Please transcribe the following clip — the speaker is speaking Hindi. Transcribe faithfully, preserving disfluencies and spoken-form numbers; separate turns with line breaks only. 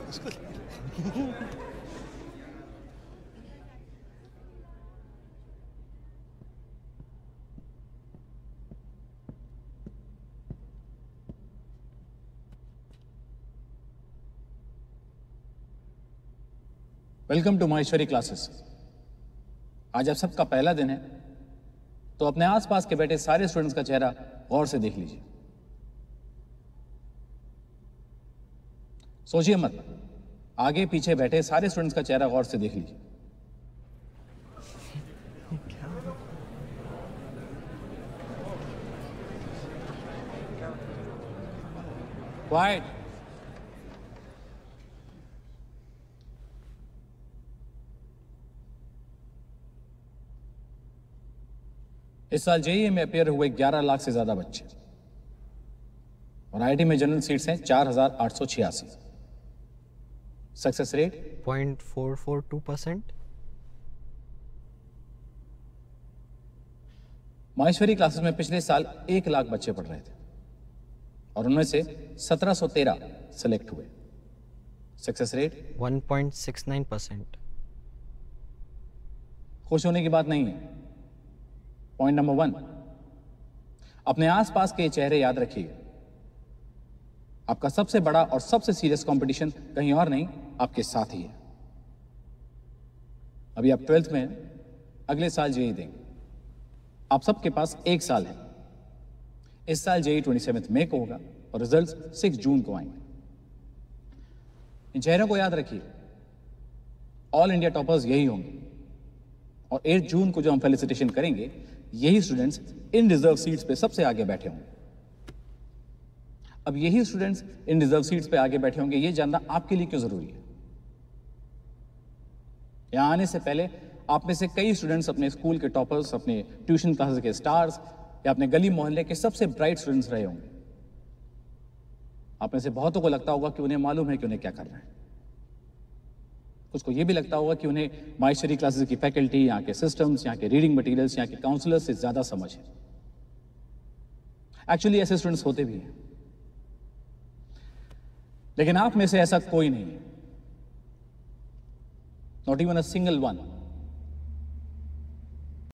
Welcome to Maheshwari classes. आज आप सबका पहला दिन है, तो अपने आसपास के बैठे सारे स्टूडेंट्स का चेहरा गौर से देख लीजिए। सोचिए मत, आगे पीछे बैठे सारे स्टूडेंट्स का चेहरा गौर से देख लीजिए। क्वाइट। इस साल जेईई में अपेयर हुए ग्यारह लाख से ज्यादा बच्चे और आईआईटी में जनरल सीट्स हैं चार हजार आठ सौ छियासी। Success rate
point four four two percent.
Maheshwari classes में पिछले साल एक लाख बच्चे पढ़ रहे थे और उनमें से सत्रह सौ तेरह सेलेक्ट हुए। Success rate
one point six nine percent.
खुश होने की बात नहीं है। पॉइंट नंबर वन, अपने आसपास के चेहरे याद रखिए। आपका सबसे बड़ा और सबसे सीरियस कंपटीशन कहीं और नहीं, आपके साथ ही है। अभी आप ट्वेल्थ में हैं, अगले साल जेईई देंगे। आप सबके पास एक साल है। इस साल जेईई ट्वेंटी सेवेंथ मई को होगा और रिजल्ट सिक्स जून को आएंगे। इन चेहरों को याद रखिए। ऑल इंडिया टॉपर्स यही होंगे और एट जून को जो हम फेलिसिटेशन करेंगे, यही स्टूडेंट्स इन रिजर्व सीट्स पे सबसे आगे बैठे होंगे। अब यही स्टूडेंट्स इन रिजर्व सीट्स पे आगे बैठे होंगे, ये जानना आपके लिए क्यों जरूरी है? यहां आने से पहले आप में से कई स्टूडेंट्स अपने स्कूल के टॉपर्स, अपने ट्यूशन क्लासेस के स्टार्स या अपने गली मोहल्ले के सबसे ब्राइट स्टूडेंट्स रहे होंगे। आप में से बहुतों को लगता होगा कि उन्हें मालूम है कि उन्हें क्या करना है। कुछ को यह भी लगता होगा कि उन्हें माहेश्वरी क्लासेस की फैकल्टी, यहाँ के सिस्टम्स, यहाँ के रीडिंग मटेरियल्स, यहाँ के काउंसलर्स से ज्यादा समझ है। एक्चुअली ऐसे स्टूडेंट्स होते भी हैं, लेकिन आप में से ऐसा कोई नहीं है, not even a single one.